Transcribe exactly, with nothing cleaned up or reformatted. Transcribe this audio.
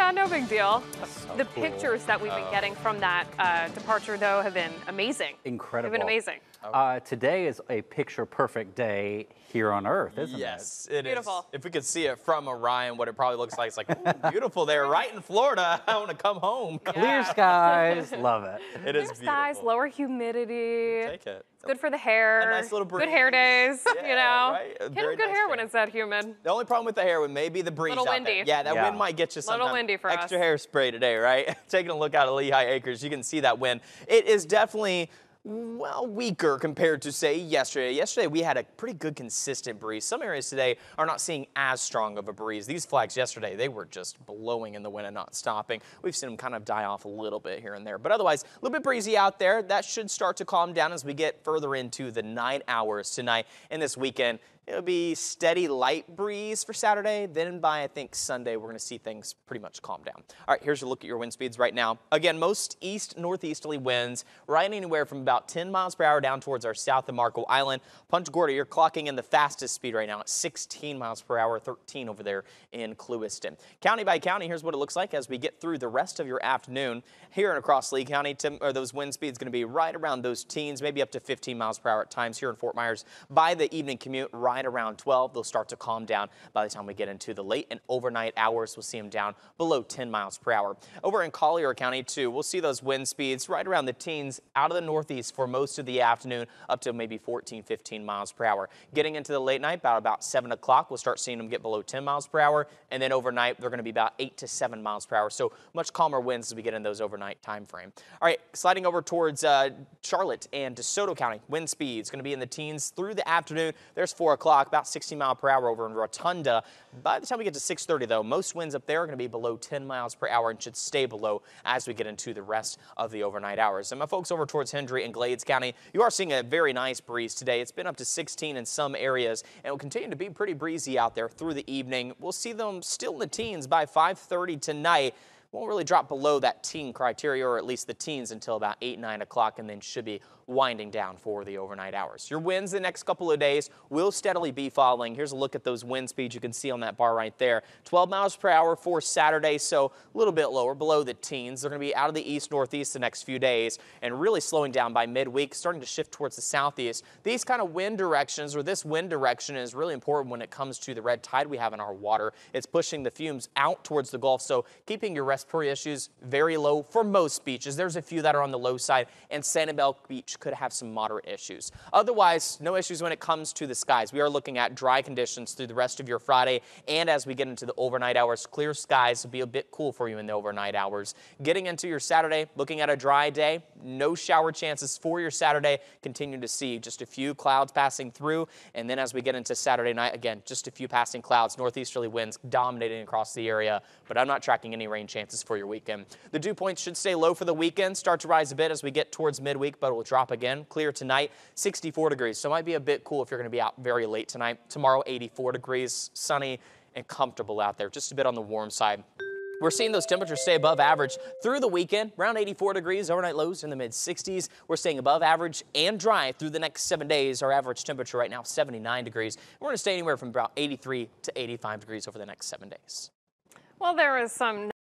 Yeah, no big deal. So the cool. pictures that we've been getting from that uh, departure, though, have been amazing. Incredible. They've been amazing. Uh, today is a picture-perfect day here on Earth, isn't yes, it? Yes, it Beautiful. is. If we could see it from Orion, what it probably looks like, it's like, ooh, beautiful there, right in Florida. I want to come home. Clear skies, love it. It is Clear beautiful. skies, lower humidity. Take it. It's good for the hair. A nice little breeze. Good hair days, Yeah, you know. right? A Can't very have good nice hair when day. it's that humid. The only problem with the hair would maybe the breeze Little out there. windy. Yeah, that Yeah. wind might get you sometimes. Little windy for Extra us. hairspray today, right? Taking a look out at Lehigh Acres, you can see that wind. It is definitely, well, weaker compared to, say, yesterday. Yesterday, we had a pretty good consistent breeze. Some areas today are not seeing as strong of a breeze. These flags yesterday, they were just blowing in the wind and not stopping. We've seen them kind of die off a little bit here and there. But otherwise, a little bit breezy out there. That should start to calm down as we get further into the night hours tonight and this weekend. It'll be steady light breeze for Saturday. Then by, I think, Sunday, we're going to see things pretty much calm down. All right, here's a look at your wind speeds right now. Again, most east-northeasterly winds, right anywhere from about ten miles per hour down towards our south of Marco Island. Punta Gorda, you're clocking in the fastest speed right now at sixteen miles per hour, thirteen over there in Clewiston. County by county, here's what it looks like as we get through the rest of your afternoon. Here and across Lee County, Tim, or those wind speeds going to be right around those teens, maybe up to fifteen miles per hour at times here in Fort Myers. By the evening commute, right around twelve, they'll start to calm down. By the time we get into the late and overnight hours, we'll see them down below ten miles per hour. Over in Collier County, too, we'll see those wind speeds right around the teens out of the northeast for most of the afternoon, up to maybe fourteen, fifteen miles per hour. Getting into the late night, about, about seven o'clock, we'll start seeing them get below ten miles per hour, and then overnight, they're going to be about eight to seven miles per hour, so much calmer winds as we get in those overnight time frame. All right, sliding over towards uh, Charlotte and DeSoto County, wind speeds going to be in the teens through the afternoon. There's four o'clock, about sixty miles per hour over in Rotunda. By the time we get to six thirty, though, most winds up there are going to be below ten miles per hour and should stay below as we get into the rest of the overnight hours. And my folks over towards Hendry and Glades County, you are seeing a very nice breeze today. It's been up to sixteen in some areas and will continue to be pretty breezy out there through the evening. We'll see them still in the teens by five thirty tonight. Won't really drop below that teen criteria, or at least the teens, until about eight, nine o'clock, and then should be winding down for the overnight hours. Your winds the next couple of days will steadily be falling. Here's a look at those wind speeds you can see on that bar right there. twelve miles per hour for Saturday, so a little bit lower, below the teens. They're going to be out of the east-northeast the next few days and really slowing down by midweek, starting to shift towards the southeast. These kind of wind directions, or this wind direction, is really important when it comes to the red tide we have in our water. It's pushing the fumes out towards the Gulf, so keeping your respiratory issues very low for most beaches. There's a few that are on the low side, and Sanibel Beach could have some moderate issues. Otherwise, no issues when it comes to the skies. We are looking at dry conditions through the rest of your Friday, and as we get into the overnight hours, clear skies will be a bit cool for you in the overnight hours. Getting into your Saturday, looking at a dry day, no shower chances for your Saturday. Continue to see just a few clouds passing through, and then as we get into Saturday night, again, just a few passing clouds, northeasterly winds dominating across the area, but I'm not tracking any rain chances for your weekend. The dew points should stay low for the weekend, start to rise a bit as we get towards midweek, but it will drop again. Clear tonight, sixty-four degrees, so it might be a bit cool if you're going to be out very late tonight. Tomorrow, eighty-four degrees, sunny and comfortable out there, just a bit on the warm side. We're seeing those temperatures stay above average through the weekend, around eighty-four degrees, overnight lows in the mid sixties. We're staying above average and dry through the next seven days. Our average temperature right now, seventy-nine degrees. We're going to stay anywhere from about eighty-three to eighty-five degrees over the next seven days. Well, there is some